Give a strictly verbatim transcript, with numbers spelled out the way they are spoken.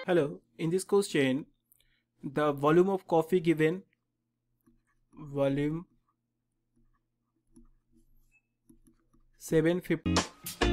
Hello, in this question, the volume of coffee given, volume seven hundred fifty